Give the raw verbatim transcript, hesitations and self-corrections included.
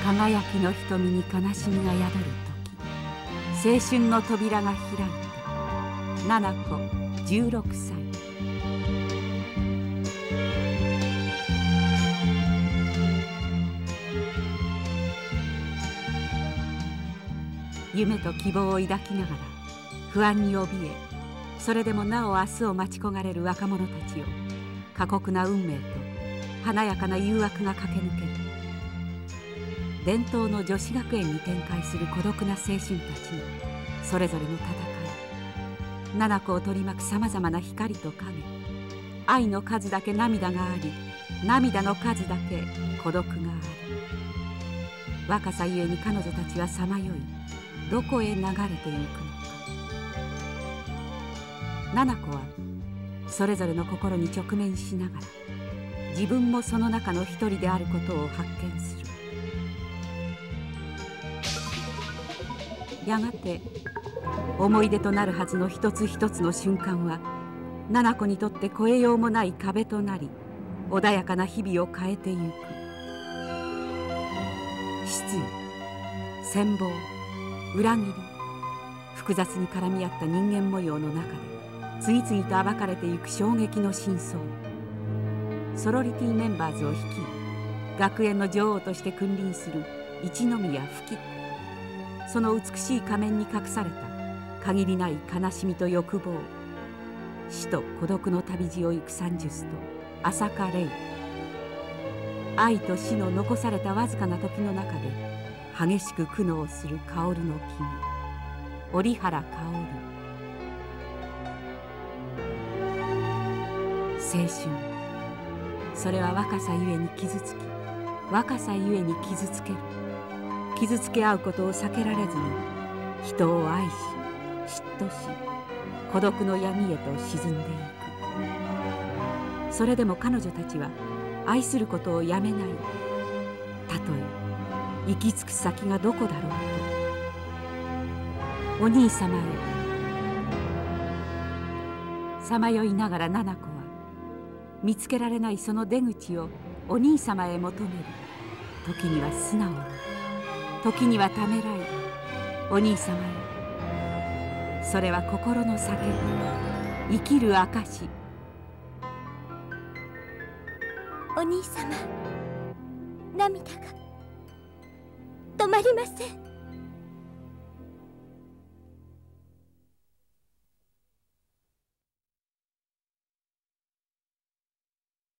輝きの瞳に悲しみが宿る時、青春の扉が開いた。七子じゅうろくさい。夢と希望を抱きながら不安に怯え、それでもなお明日を待ち焦がれる若者たちを過酷な運命と華やかな誘惑が駆け抜ける。伝統の女子学園に展開する孤独な青春たちのそれぞれの戦い、七子を取り巻くさまざまな光と影、愛の数だけ涙があり、涙の数だけ孤独がある。若さゆえに彼女たちはさまよい、どこへ流れてゆくのか。七子はそれぞれの心に直面しながら、自分もその中の一人であることを発見する。やがて思い出となるはずの一つ一つの瞬間は、七子にとって越えようもない壁となり、穏やかな日々を変えてゆく。失意、羨望、裏切り、複雑に絡み合った人間模様の中で次々と暴かれてゆく衝撃の真相。ソロリティメンバーズを率い、学園の女王として君臨する一宮吹子。その美しい仮面に隠された限りない悲しみと欲望、死と孤独の旅路を行くサンジュスと朝香レイ。愛と死の残されたわずかな時の中で激しく苦悩する薫の君、折原薫。青春、それは若さゆえに傷つき、若さゆえに傷つける。傷つけ合うことを避けられずに人を愛し、嫉妬し、孤独の闇へと沈んでいく。それでも彼女たちは愛することをやめない。たとえ行き着く先がどこだろうと。お兄様へさまよいながら七子は見つけられないその出口をお兄様へ求める。時には素直に、時にはためらい、お兄様へ。それは心の叫び、生きる証。 お兄様、涙が止まりません。